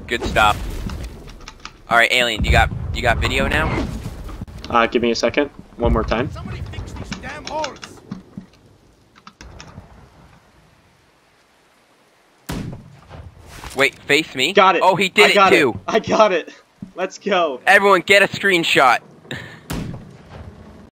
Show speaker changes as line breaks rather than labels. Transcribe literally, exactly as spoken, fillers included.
Good stop. All right, Alien, you got you got video now?
Uh, give me a second. One more time.
Somebody fix these damn holes.
Wait, face me.
Got it.
Oh, he did
I got
it too.
It. I got it. Let's go.
Everyone, get a screenshot.